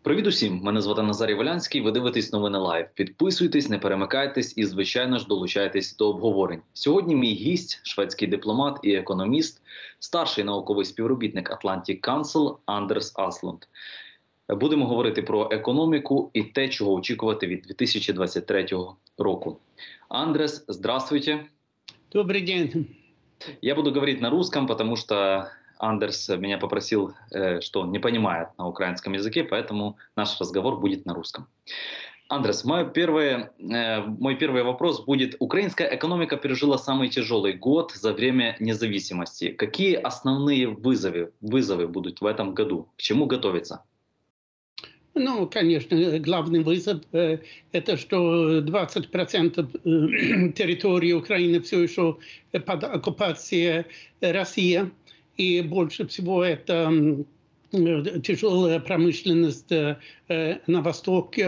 Привіт усім! Мене звати Назарій Волянський. Ви дивитесь новини Лайв. Підписуйтесь, не перемикайтесь і, звичайно ж, долучайтесь до обговорень. Сьогодні мій гість, шведський дипломат і економіст, старший науковий співробітник Atlantic Council Андерс Аслунд. Будемо говорити про економіку і те, чого очікувати від 2023 року. Андрес, здравствуйте. Добрый день. Я буду говорить на русском, потому что Андерс меня попросил, что он не понимает на украинском языке, поэтому наш разговор будет на русском. Андрес, мой первый вопрос будет. Украинская экономика пережила самый тяжелый год за время независимости. Какие основные вызовы будут в этом году? К чему готовиться? Ну, конечно, главный вызов это что 20% территории Украины все еще под оккупацией России. И больше всего это тяжелая промышленность на Востоке.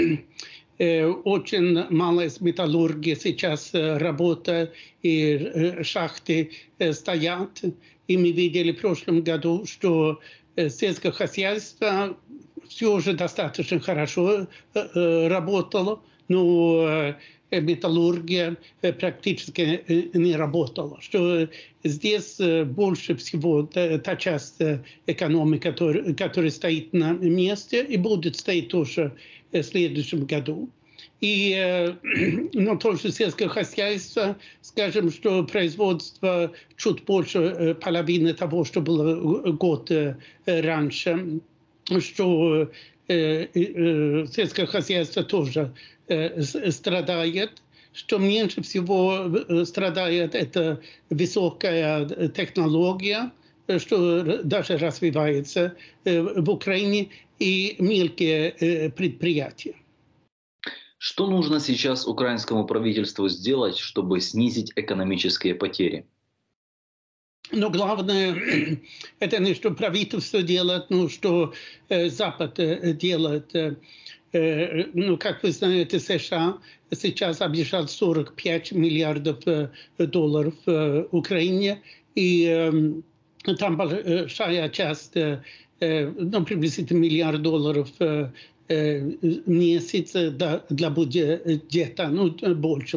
Очень мало из металлургии сейчас работает, и шахты стоят. И мы видели в прошлом году, что сельское хозяйство все же достаточно хорошо работало, но металлургия практически не работала. Что здесь больше всего та часть экономики, которая стоит на месте и будет стоять тоже в следующем году. Но тоже сельское хозяйство, скажем, что производство чуть больше половины того, что было год раньше, что сельское хозяйство тоже страдает. Что меньше всего страдает, это высокая технология, что даже развивается в Украине, и мелкие предприятия. Что нужно сейчас украинскому правительству сделать, чтобы снизить экономические потери? Но главное, это не что правительство делает, но что Запад делает. Ну, как вы знаете, США сейчас обещают 45 миллиардов долларов в Украине, и там большая часть, ну, приблизительно миллиард долларов в месяц для бюджета, ну, больше,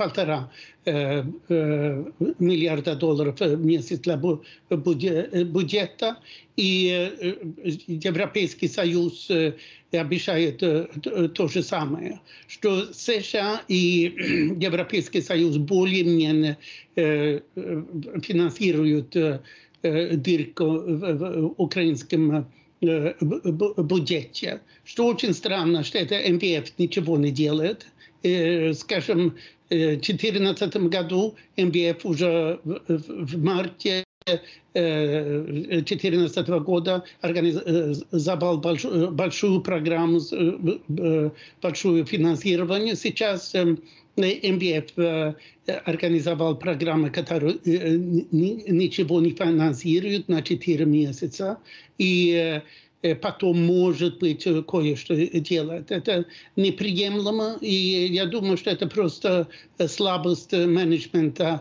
1,5 миллиарда долларов в месяц для бюджета. И Европейский Союз обещает то же самое, что США и Европейский Союз более-менее финансируют дырку в украинском бюджете. Что очень странно, что это МВФ ничего не делает. Скажем, в 2014 году МВФ уже в марте 2014 года организовал большую программу, большое финансирование. Сейчас МВФ организовал программу, которая ничего не финансирует на 4 месяца. И потом, может быть, кое-что делать. Это неприемлемо, и я думаю, что это просто слабость менеджмента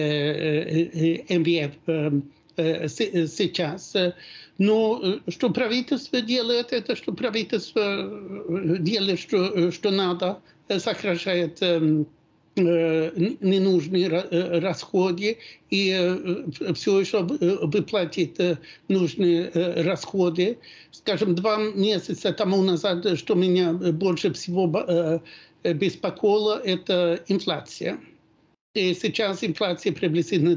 МВФ сейчас. Но что правительство делает, это что правительство делает, что надо, сокращает ненужные расходы и все еще выплатит нужные расходы. Скажем, 2 месяца тому назад, что меня больше всего беспокоило, это инфляция. И сейчас инфляция приблизительно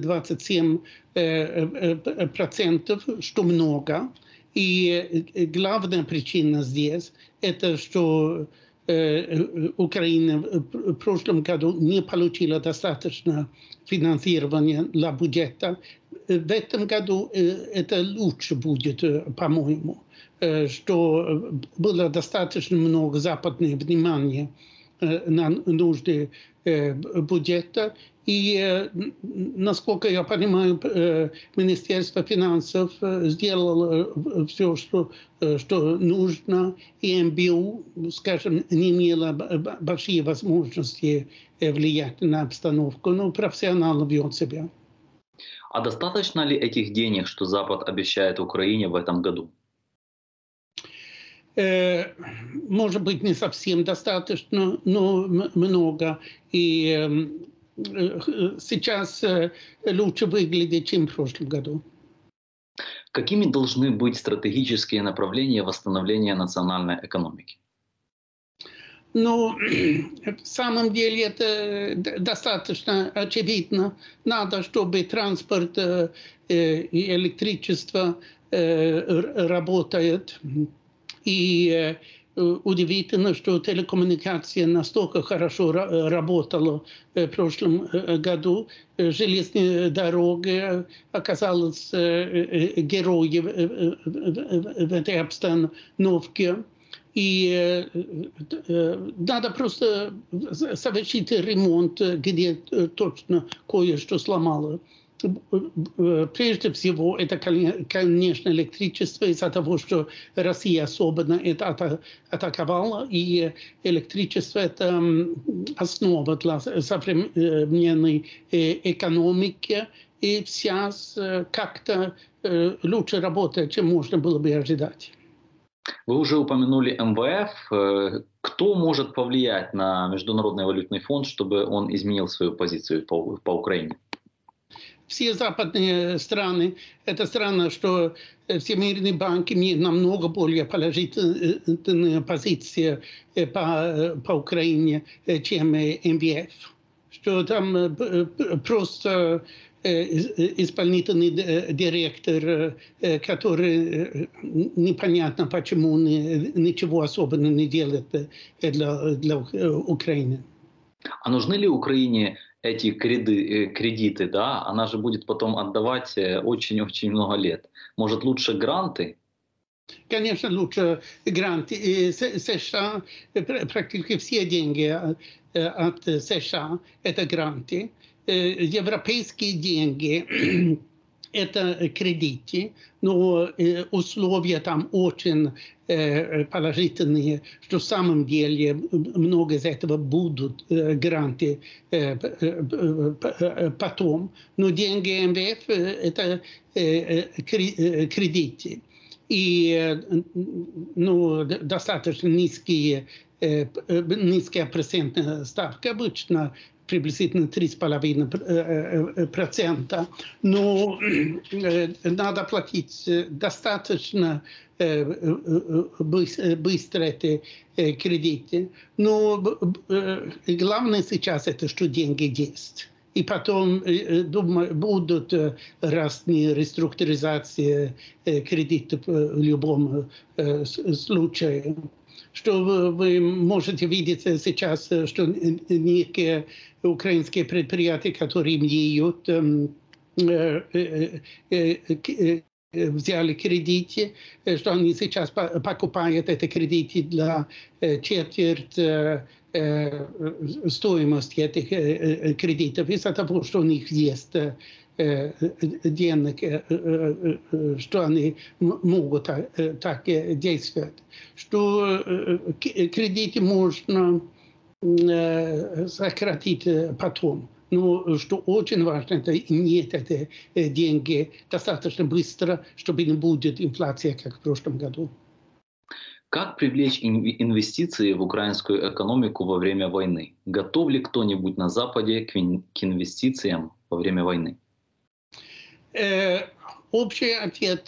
27%, что много. И главная причина здесь – это что Украина в прошлом году не получила достаточно финансирования для бюджета. В этом году это лучше будет, по-моему, что было достаточно много западного внимания на нужды бюджета. И, насколько я понимаю, Министерство финансов сделало все, что нужно, и МБУ, скажем, не имело большие возможности влиять на обстановку, но профессионально ведет себя. А достаточно ли этих денег, что Запад обещает Украине в этом году? Э, Может быть, не совсем достаточно, но много. И сейчас лучше выглядит, чем в прошлом году. Какими должны быть стратегические направления восстановления национальной экономики? Ну, в самом деле это достаточно очевидно. Надо, чтобы транспорт и электричество работает. И удивительно, что телекоммуникация настолько хорошо работала в прошлом году. Железные дороги оказалась героем в этой обстановке. И надо просто совершить ремонт, где точно кое-что сломало. Прежде всего, это, конечно, электричество из-за того, что Россия особенно это атаковала, и электричество – это основа для современной экономики, и сейчас как-то лучше работает, чем можно было бы ожидать. Вы уже упомянули МВФ. Кто может повлиять на Международный валютный фонд, чтобы он изменил свою позицию по Украине? Все западные страны, это странно, что Всемирный банк имеет намного более положительные позиции по Украине, чем МВФ. Что там просто исполнительный директор, который непонятно почему ничего особенного не делает для Украины. А нужны ли Украине эти кредиты? Да? Она же будет потом отдавать очень-очень много лет. Может, лучше гранты? Конечно, лучше гранты. США, практически все деньги от США – это гранты. Европейские деньги – это кредиты, но условия там очень положительные, что в самом деле много из этого будут гранты потом. Но деньги МВФ – это кредиты. И достаточно низкая процентная ставка, обычно приблизительно 3,5%. Но надо платить достаточно быстро эти кредиты. Но главное сейчас это, что деньги есть. И потом, думаю, будут разные реструктуризации кредитов в любом случае. Что вы можете видеть сейчас, что некие украинские предприятия, которые имеют взяли кредиты, что они сейчас покупают эти кредиты для четверти стоимости этих кредитов из-за того, что у них есть денег, что они могут так действовать. Что кредиты можно сократить потом. Но что очень важно, это иметь эти деньги достаточно быстро, чтобы не будет инфляции, как в прошлом году. Как привлечь инвестиции в украинскую экономику во время войны? Готов ли кто-нибудь на Западе к инвестициям во время войны? Общий ответ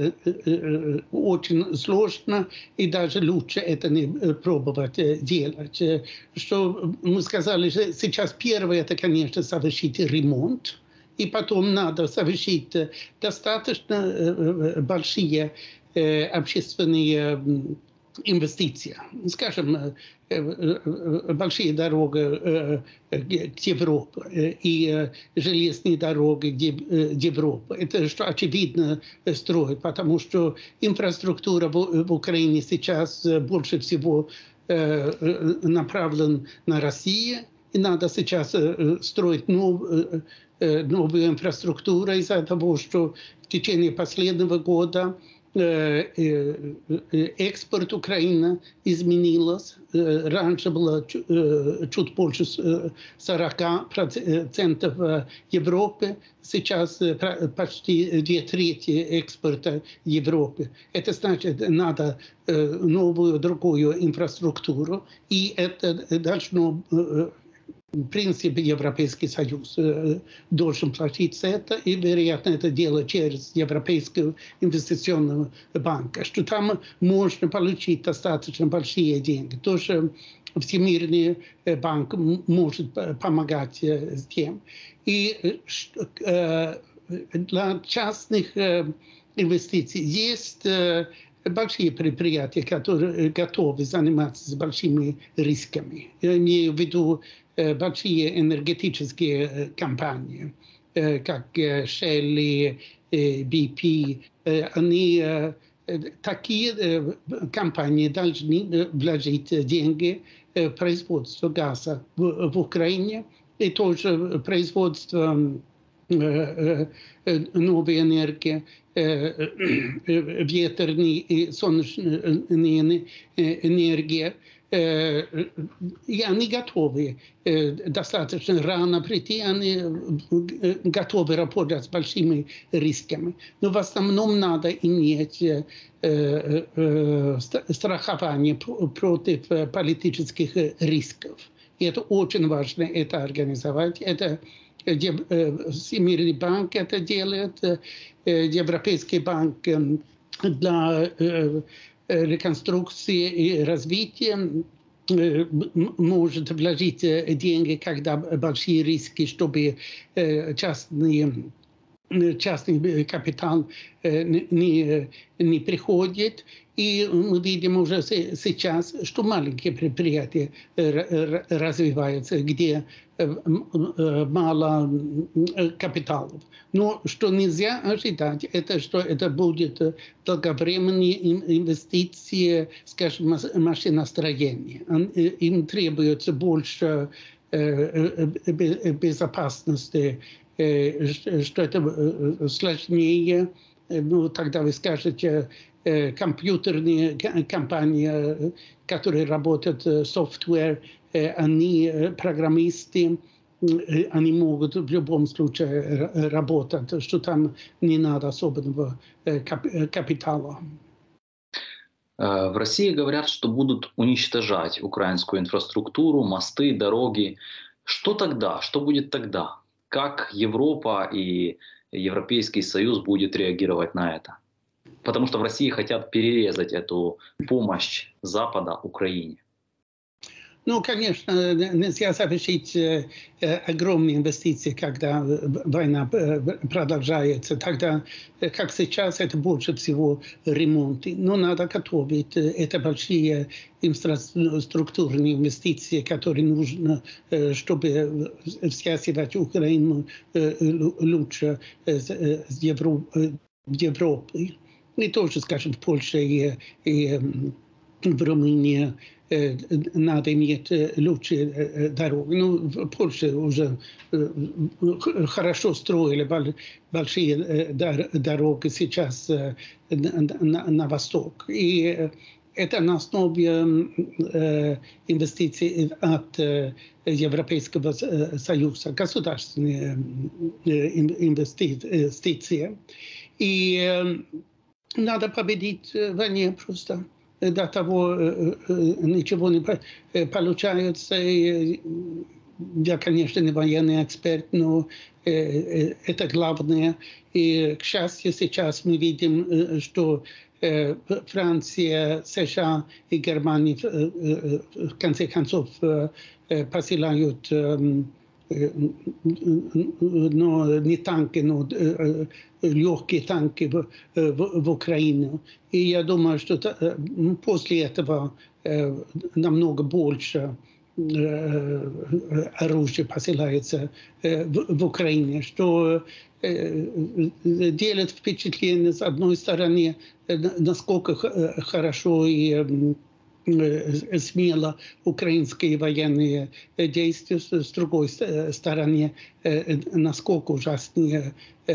очень сложно, и даже лучше это не пробовать делать. Что мы сказали, сейчас первое, это, конечно, совершить ремонт, и потом надо совершить достаточно большие общественные инвестиции. Скажем, большие дороги к Европе и железные дороги к Европе. Это что очевидно строить, потому что инфраструктура в Украине сейчас больше всего направлена на Россию. И надо сейчас строить новую инфраструктуру из-за того, что в течение последнего года экспорт Украины изменилась. Раньше было чуть больше 40% в Европе, сейчас почти 2/3 экспорта Европы. Это значит, надо новую, другую инфраструктуру, и это должно в принципе, Европейский Союз должен платить за это, и, вероятно, это делать через Европейскую инвестиционную банку, что там можно получить достаточно большие деньги. Тоже Всемирный банк может помогать с тем. И для частных инвестиций есть большие предприятия, которые готовы заниматься с большими рисками. Я имею в виду большие энергетические компании, как Shell и BP. Они, такие компании должны вложить деньги в производство газа в Украине и тоже производство новой энергии, ветерной и солнечной энергии. И они готовы достаточно рано прийти, они готовы работать с большими рисками. Но в основном надо иметь страхование против политических рисков. И это очень важно, это организовать. Это Всемирный банк это делает, Европейский банк для реконструкции и развития может вложить деньги, когда большие риски, чтобы частный капитал не приходит. И мы видим уже сейчас, что маленькие предприятия развиваются, где мало капиталов. Но что нельзя ожидать, это что это будет долговременные инвестиции, скажем, машиностроения. Им требуется больше безопасности, что это сложнее. Ну, тогда вы скажете, компьютерные компании, которые работают software, они программисты, они могут в любом случае работать, что там не надо особенного капитала. В России говорят, что будут уничтожать украинскую инфраструктуру, мосты, дороги. Что тогда? Что будет тогда? Как Европа и Европейский Союз будет реагировать на это? Потому что в России хотят перерезать эту помощь Запада Украине. Ну, конечно, нельзя совершить огромные инвестиции, когда война продолжается. Тогда, как сейчас, это больше всего ремонты. Но надо готовить. Это большие инфраструктурные инвестиции, которые нужны, чтобы связывать Украину лучше с Европой. И тоже, скажем, в Польше и в Румынии надо иметь лучшие дороги. Ну, в Польше уже хорошо строили большие дороги сейчас на восток. И это на основе инвестиций от Европейского Союза, государственные инвестиции. И надо победить в войне просто. До того ничего не получается. Я, конечно, не военный эксперт, но это главное. И, к счастью, сейчас мы видим, что Франция, США и Германия в конце концов посылают но не танки, но легкие танки в Украину. И я думаю, что после этого намного больше оружия посылается в Украине, что делает впечатление, с одной стороны, насколько хорошо и смело украинские военные действия, с другой стороны, насколько ужасные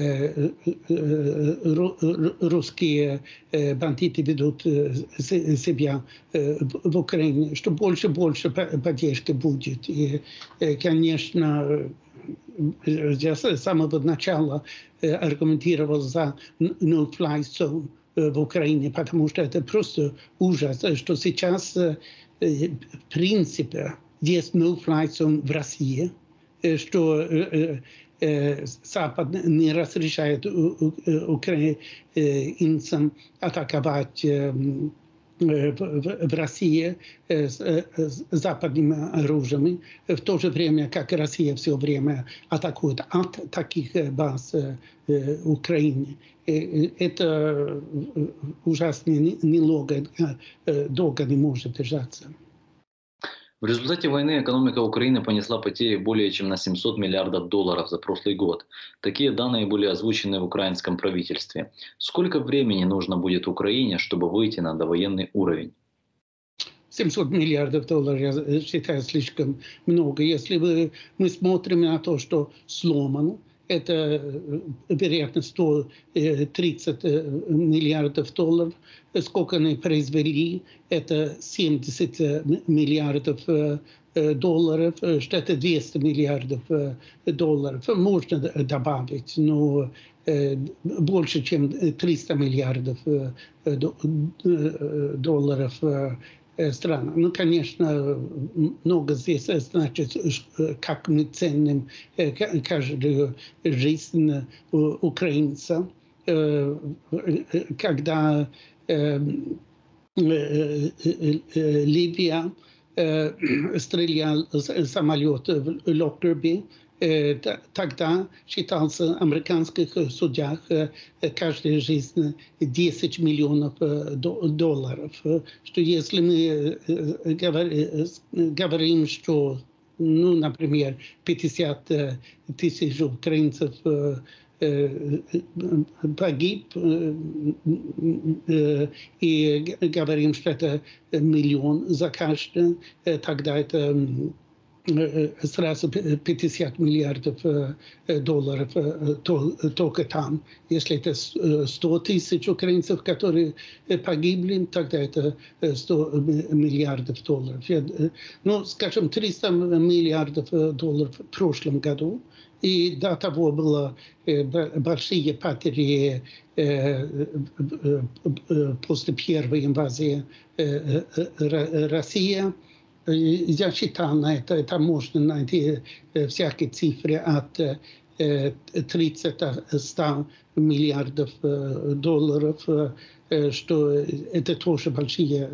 русские бандиты ведут себя в Украине, что больше и больше поддержки будет. И, конечно, я с самого начала аргументировал за no-fly zone в Украине, потому что это просто ужас, что сейчас, в принципе, есть no-fly zone в России, что Запад не разрешает украинцам атаковать в России с западными оружием, в то же время, как Россия все время атакует от таких баз Украины. Это ужасно долго не может держаться. В результате войны экономика Украины понесла потери более чем на 700 миллиардов долларов за прошлый год. Такие данные были озвучены в украинском правительстве. Сколько времени нужно будет Украине, чтобы выйти на довоенный уровень? 700 миллиардов долларов, я считаю, слишком много. Если мы смотрим на то, что сломано, это, вероятно, 130 миллиардов долларов. Сколько они произвели, это 70 миллиардов долларов, что это 200 миллиардов долларов. Можно добавить, но больше, чем 300 миллиардов долларов страна. Ну, конечно, много здесь значит, как мы ценим каждую жизнь украинца. Когда Ливия стрелял самолет в Локкерби, тогда считался в американских судах каждая жизнь 10 миллионов долларов. Что если мы говорим, что, ну, например, 50 тысяч украинцев погиб, и говорим, что это миллион за каждый, тогда это сразу 50 миллиардов долларов только там. Если это 100 тысяч украинцев, которые погибли, тогда это 100 миллиардов долларов. Ну, скажем, 300 миллиардов долларов в прошлом году. И до того было большие потери после первой инвазии России. Я считал на это можно найти всякие цифры от 30-100 миллиардов долларов, что это тоже большие,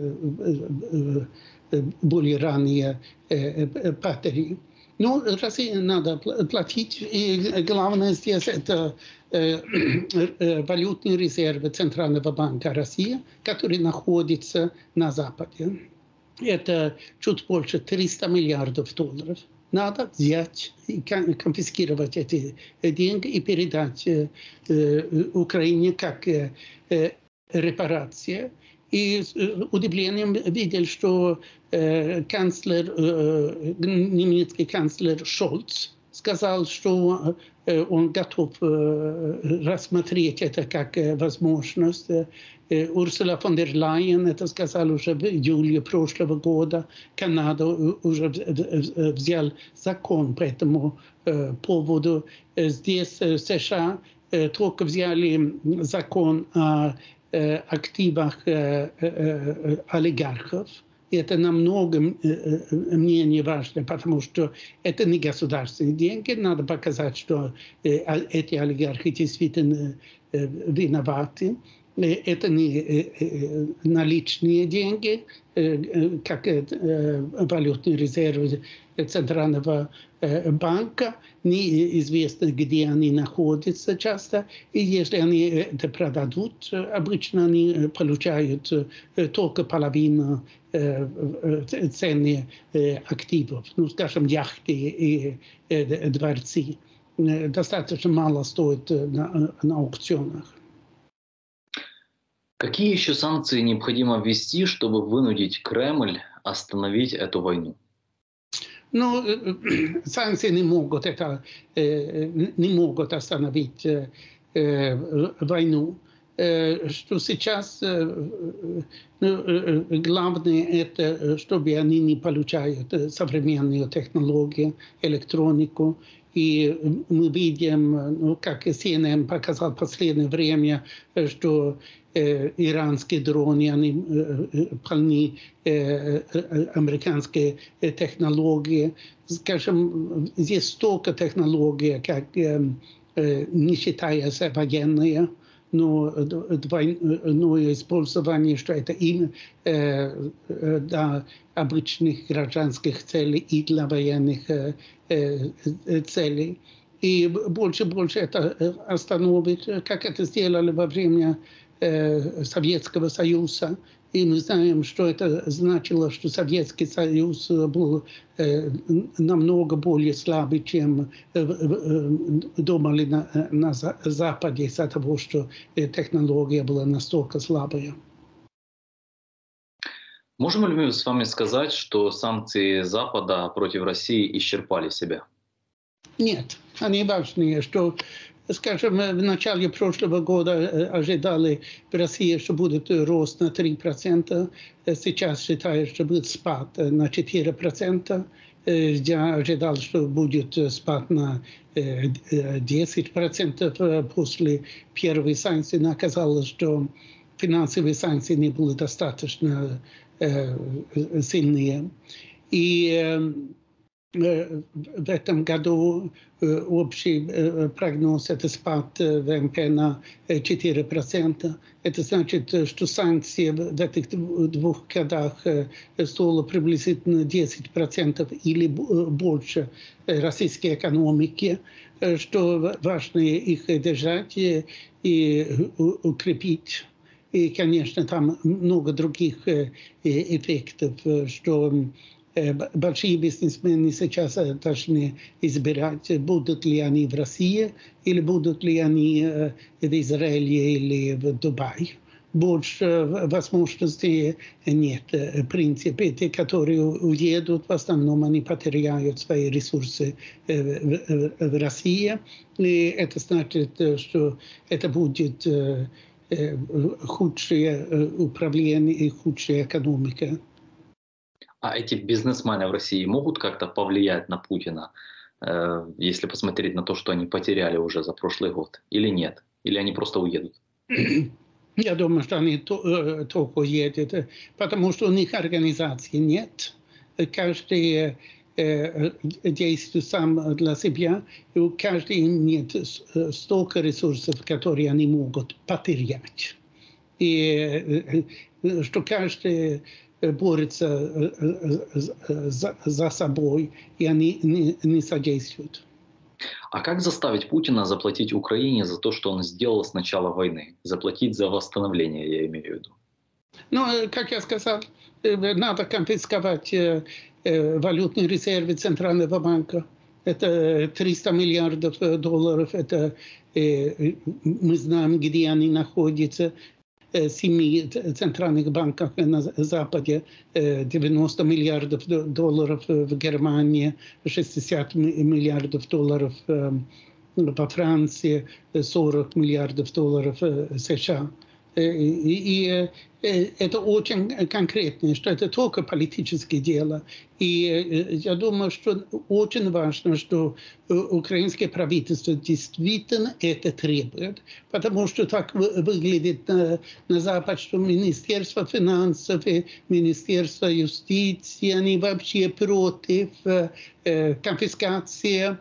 более ранние потери. Но России надо платить, и главное здесь это валютные резервы Центрального банка России, которые находятся на Западе. Это чуть больше 300 миллиардов долларов. Надо взять и конфискировать эти деньги и передать Украине как репарация. И с удивлением видел, что немецкий канцлер Шольц сказал, что он готов рассмотреть это как возможность. Урсула фон дер Лайен это сказал уже в июле прошлого года. Канада уже взял закон по этому поводу. Здесь в США только взяли закон о активах олигархов. И это намного менее важно, потому что это не государственные деньги. Надо показать, что эти олигархи действительно виноваты. Это не наличные деньги, как валютные резервы Центрального банка. Неизвестно, где они находятся часто. И если они это продадут, обычно они получают только половину цены активов. Ну, скажем, яхты и дворцы. Достаточно мало стоит на аукционах. Какие еще санкции необходимо ввести, чтобы вынудить Кремль остановить эту войну? Ну, санкции не могут не могут остановить войну. Что сейчас главное это, чтобы они не получают современные технологии, электронику. И мы видим, ну, как CNN показал в последнее время, что иранские дроны, они полны американские технологии. Скажем, здесь столько технологий, как не считаясь военные, но двойное использование, что это и для обычных гражданских целей, и для военных целей. И больше и больше это остановит, как это сделали во время Советского Союза. И мы знаем, что это значило, что Советский Союз был намного более слабый, чем думали на Западе, из-за того, что технология была настолько слабая. Можем ли мы с вами сказать, что санкции Запада против России исчерпали себя? Нет, они важнее, что, скажем, в начале прошлого года ожидали в России, что будет рост на 3%, сейчас считают, что будет спад на 4%. Я ожидал, что будет спад на 10% после первой санкции, но оказалось, что финансовые санкции не были достаточно сильные. И в этом году общий прогноз – это спад ВМП на 4%. Это значит, что санкции в этих двух годах стоили приблизительно 10% или больше российской экономики, что важно их держать и укрепить. И, конечно, там много других эффектов, что большие бизнесмены сейчас должны избирать, будут ли они в России или будут ли они в Израиле или в Дубае. Больше возможностей нет. В принципе, те, которые уедут, в основном они потеряют свои ресурсы в России. И это значит, что это будет худшее управление и худшая экономика. А эти бизнесмены в России могут как-то повлиять на Путина, если посмотреть на то, что они потеряли уже за прошлый год, или нет? Или они просто уедут? Я думаю, что они только уедут, потому что у них организации нет. Каждый действует сам для себя, и у каждого нет столько ресурсов, которые они могут потерять. И что каждый борется за собой, и они не содействуют. А как заставить Путина заплатить Украине за то, что он сделал с начала войны? Заплатить за восстановление, я имею в виду. Ну, как я сказал, надо конфисковать валютные резервы Центрального банка. Это 300 миллиардов долларов. Это мы знаем, где они находятся. 7 центральных банках на Западе, 90 миллиардов долларов в Германии, 60 миллиардов долларов во Франции, 40 миллиардов долларов в США. И это очень конкретно, что это только политическое дело. И я думаю, что очень важно, что украинское правительство действительно это требует, потому что так выглядит на Запад, что Министерство финансов и Министерство юстиции, они вообще против конфискации,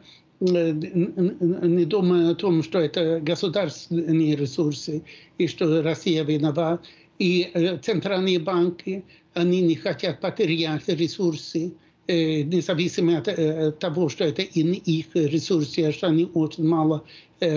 не думая о том, что это государственные ресурсы и что Россия виновата. И центральные банки, они не хотят потерять ресурсы, независимо от того, что это их ресурсы, а что они очень мало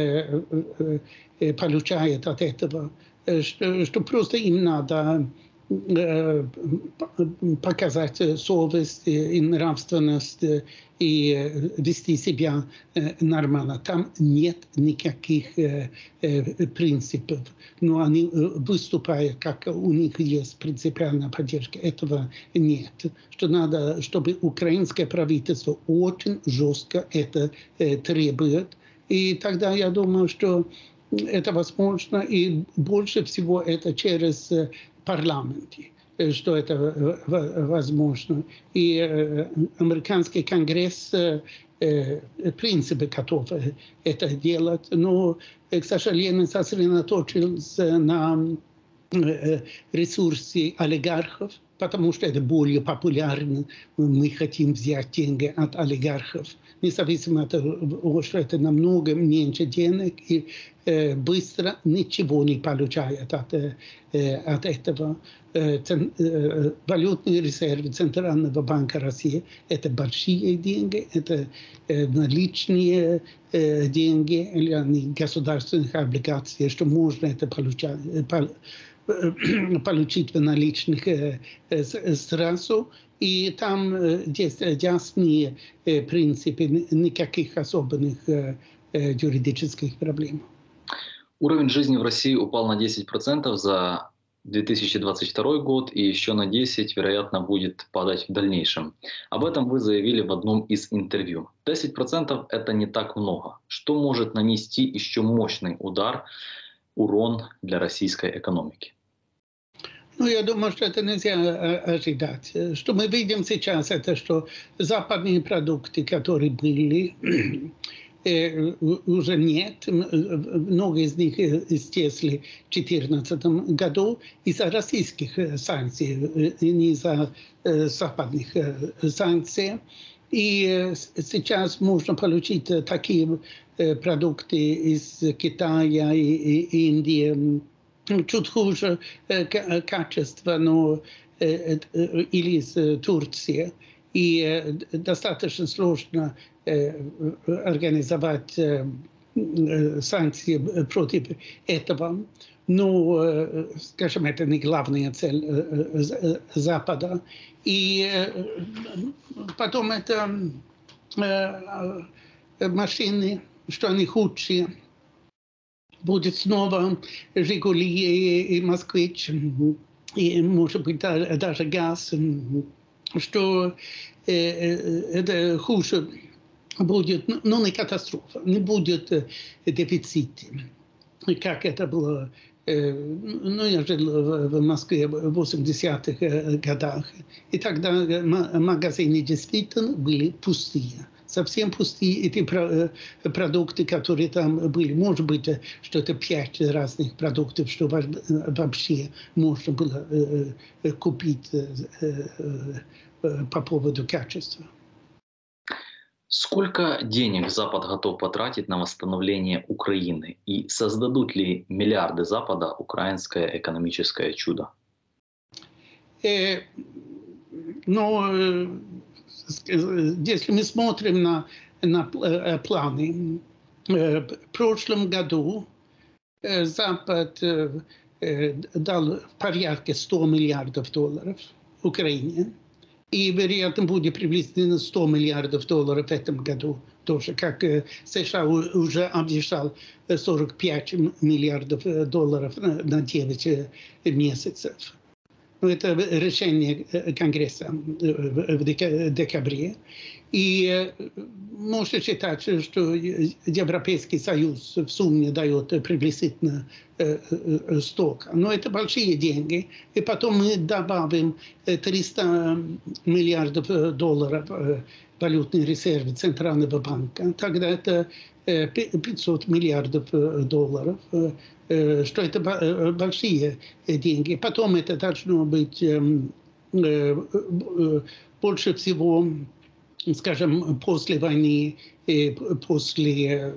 получают от этого. Что просто им надо показать совесть и нравственность и вести себя нормально. Там нет никаких принципов. Но они выступают, как у них есть принципиальная поддержка. Этого нет. Что надо, чтобы украинское правительство очень жестко это требует. И тогда я думаю, что это возможно, и больше всего это через парламент, что это возможно. И американский конгресс в принципе готов это делать, но, к сожалению, сосредоточился на ресурсы олигархов, потому что это более популярно. Мы хотим взять деньги от олигархов, независимо от того, что это намного меньше денег и быстро ничего не получает от этого. Валютные резервы Центрального банка России – это большие деньги, это наличные деньги или государственных облигаций, что можно это получить в наличных сразу. И там есть ясные принципы, никаких особенных юридических проблем. Уровень жизни в России упал на 10% за 2022 год и еще на 10%, вероятно, будет падать в дальнейшем. Об этом вы заявили в одном из интервью. 10% – это не так много. Что может нанести еще мощный урон для российской экономики? Ну, я думаю, что это нельзя ожидать. Что мы видим сейчас, это что западные продукты, которые были, уже нет. Много из них исчезли в 2014 году из-за российских санкций, не из-за западных санкций. И сейчас можно получить такие продукты из Китая и Индии, чуть хуже качество, но или из Турции. И достаточно сложно организовать санкции против этого. Но, скажем, это не главная цель Запада. И потом это машины, что они худшие. Будет снова «Жигули» и «Москвич», и, может быть, даже «ГАЗ», что это хуже будет, но не катастрофа, не будет дефицита, как это было. Ну, я жил в Москве в 80-х годах, и тогда магазины действительно были пустые. Совсем пустые эти продукты, которые там были. Может быть, что это 5 разных продуктов, что вообще можно было купить по поводу качества. Сколько денег Запад готов потратить на восстановление Украины? И создадут ли миллиарды Запада украинское экономическое чудо? Но если мы смотрим на планы, в прошлом году Запад дал порядка $100 миллиардов Украине. И, вероятно, будет приблизительно $100 миллиардов в этом году тоже, как США уже обещал $45 миллиардов на 9 месяцев. Это решение Конгресса в декабре. И можно считать, что Европейский Союз в сумме дает приблизительно столько. Но это большие деньги. И потом мы добавим $300 миллиардов валютные резервы Центрального банка. Тогда это $500 миллиардов, что это большие деньги. Потом это должно быть больше всего, скажем, после войны, после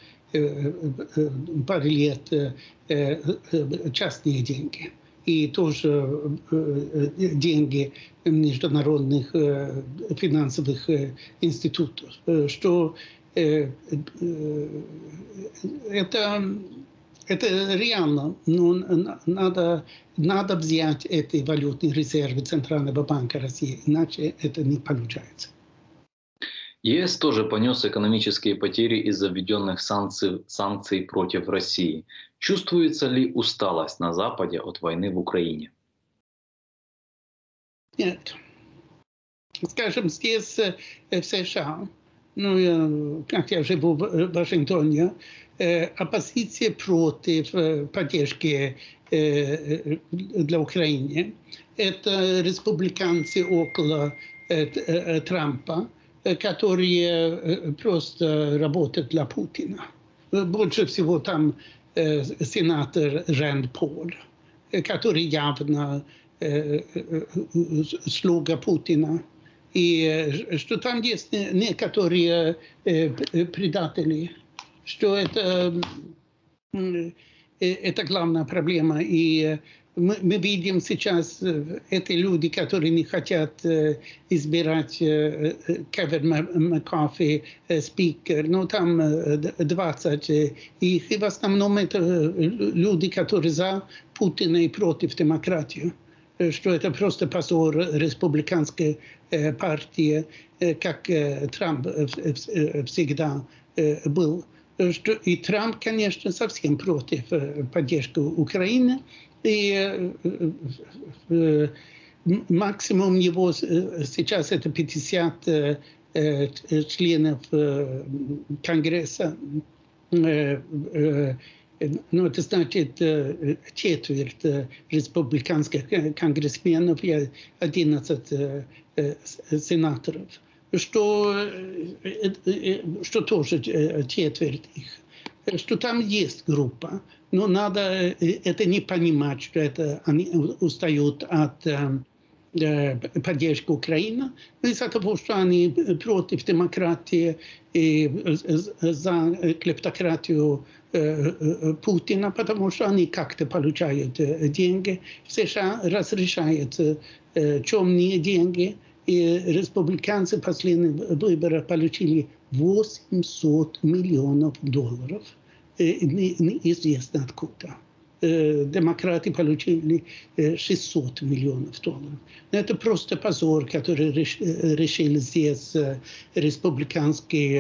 пары лет частные деньги. И тоже деньги международных финансовых институтов. Что это Это реально, но надо взять эти валютные резервы Центрального банка России, иначе это не получается. ЕС тоже понес экономические потери из-за введенных санкций против России. Чувствуется ли усталость на Западе от войны в Украине? Нет. Скажем, здесь, в США, как я живу в Вашингтоне, оппозиция против поддержки для Украины. Это республиканцы около Трампа, которые просто работают для Путина. Больше всего там сенатор Рэнд Пол, который явно слуга Путина. И что там есть некоторые предатели, что это главная проблема. И мы видим сейчас эти люди, которые не хотят избирать Кевин Маккарти спикер, но там 20 их, и в основном это люди, которые за Путина и против демократии. Что это просто позор республиканской партии, как Трамп всегда был. И Трамп, конечно, совсем против поддержки Украины. И максимум его сейчас это 50 членов Конгресса. Ну, это значит четверть республиканских конгрессменов и 11 сенаторов, что тоже четверть их. Что там есть группа, но надо это не понимать, что это они устают от поддержки Украины, из-за того, что они против демократии и за клептократию Путина, потому что они как-то получают деньги. В США разрешают темные деньги, и республиканцы последние выборы получили $800 миллионов. Неизвестно откуда. Демократы получили $600 миллионов. Это просто позор, который решили здесь республиканский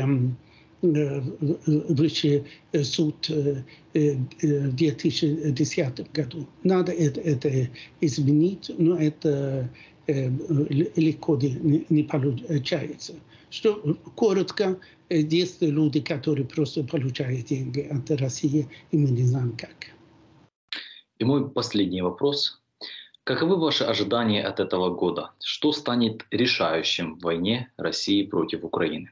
высший суд в 2010 году. Надо это изменить, но это легко не получается. Что коротко, есть люди, которые просто получают деньги от России, и мы не знаем как. И мой последний вопрос. Каковы ваши ожидания от этого года? Что станет решающим в войне России против Украины?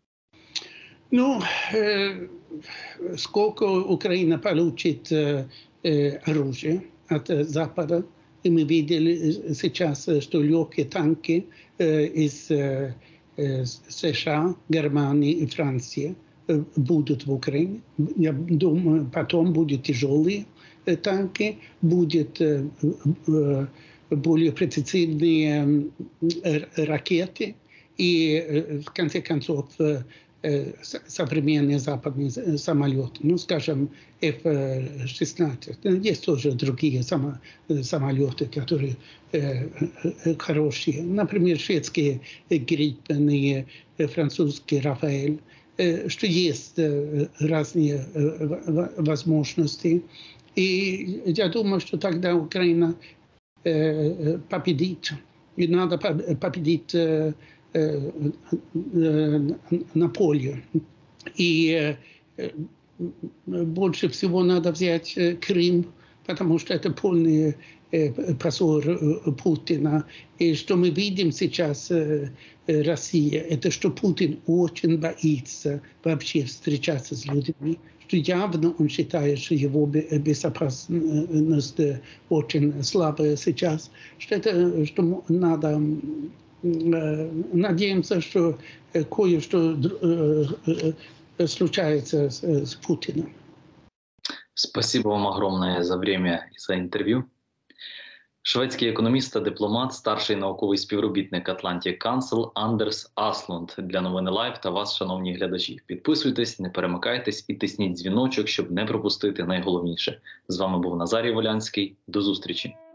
Сколько Украина получит оружия от Запада, и мы видели сейчас, что легкие танки из США, Германии и Франции будут в Украине. Я думаю, потом будут тяжелые танки, будут более прецизивные ракеты и, в конце концов, современные западные самолеты, скажем, F-16. Есть тоже другие самолеты, которые хорошие. Например, шведские Gripen и французские Рафаэль. Что есть разные возможности. И я думаю, что тогда Украина победит. И надо победить на поле. И больше всего надо взять Крым, потому что это полный позор Путина. И что мы видим сейчас Россия, это что Путин очень боится вообще встречаться с людьми. Что явно он считает, что его безопасность очень слабая сейчас. Что надо надеемся, что кое-что случается с Путиным. Спасибо вам огромное за время и за интервью. Шведський економіст та дипломат, старший науковий співробітник Atlantic Council Андерс Аслунд для новини Лайв та вас, шановні глядачі. Підписуйтесь, не перемикайтесь і тисніть дзвіночок, щоб не пропустити найголовніше. З вами був Назарій Волянський. До зустрічі.